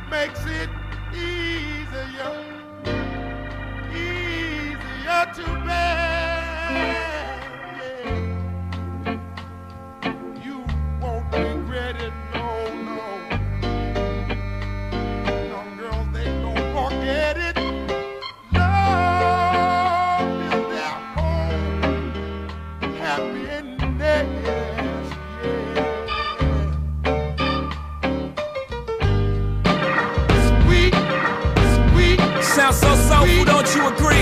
makes it easier to bear. You won't regret it, no. Young girls, they don't forget it. Love is their home, happiness, Sweet. Sounds so soulful, don't you agree?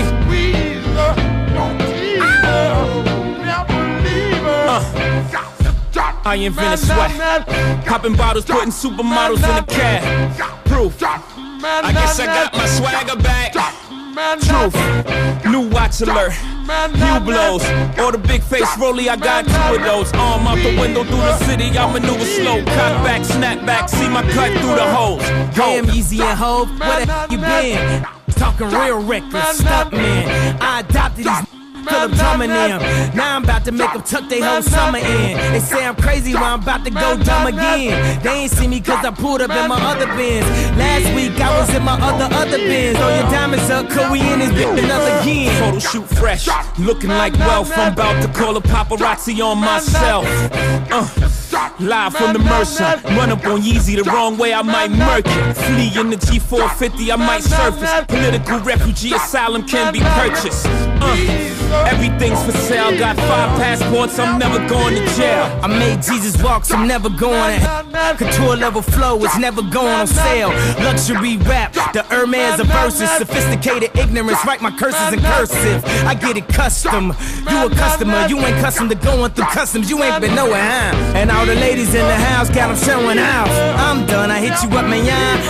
I invented sweat, popping bottles, putting supermodels in a cab. Proof, I guess I got my swagger back. Truth, new watch alert, few blows. Or the big face rollie, I got 2 of those. Arm out the window through the city, I maneuver slow. Cock back, snap back, see my cut through the holes. Damn, Easy and Hov, where the f you been? Talking real reckless, stuck man. I adopted these till I'm drumming them. Now I'm about to make them tuck they whole summer in. They say I'm crazy, but I'm about to go dumb again. They ain't see me cause I pulled up in my other bins. Last week I was in my other bins. All your diamonds up, cause we in this bitch another again. Photo shoot fresh, looking like wealth. I'm about to call a paparazzi on myself. Live from the Mercer, run up on Yeezy the wrong way, I might murk it. Flee in the G450, I might surface. Political refugee asylum can be purchased. Everything's for sale, got 5 passports, I'm never going to jail. I made Jesus walk, so I'm never going. Couture level flow is never going on sale. Luxury rap, the Hermes of verses. Sophisticated ignorance, write my curses in cursive. I get it custom, you a customer. You ain't custom to going through customs, you ain't been nowhere, huh? And all the ladies in the house got them showing out. I'm done, I hit you up, man,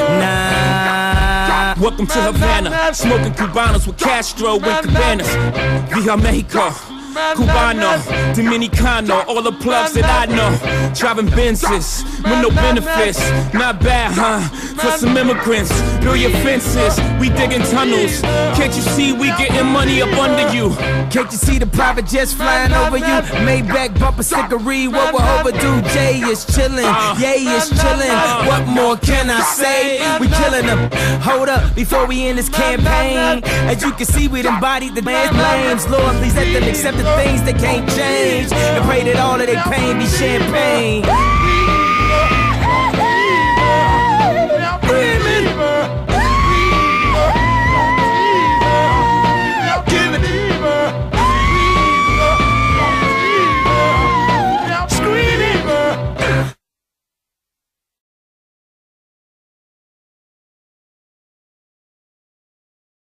nah. Welcome to Havana, smoking Cubanos with Castro and Cabanas. Via Mexico, Cubano, Dominicano, all the plugs that I know. Driving Benzes with no benefits, not bad, huh? For some immigrants, build your fences, we digging tunnels. Can't you see we getting money up under you? Can't you see the private jets flying over you? Maybach bumper stickery, what we're overdue. Jay is chillin', Yay is chillin'. What more can I say? We killin' them. Hold up, before we end this campaign. As you can see, we embodied the man's blames. Lord, please let them accept the things they can't change, and pray that all of their pain be champagne.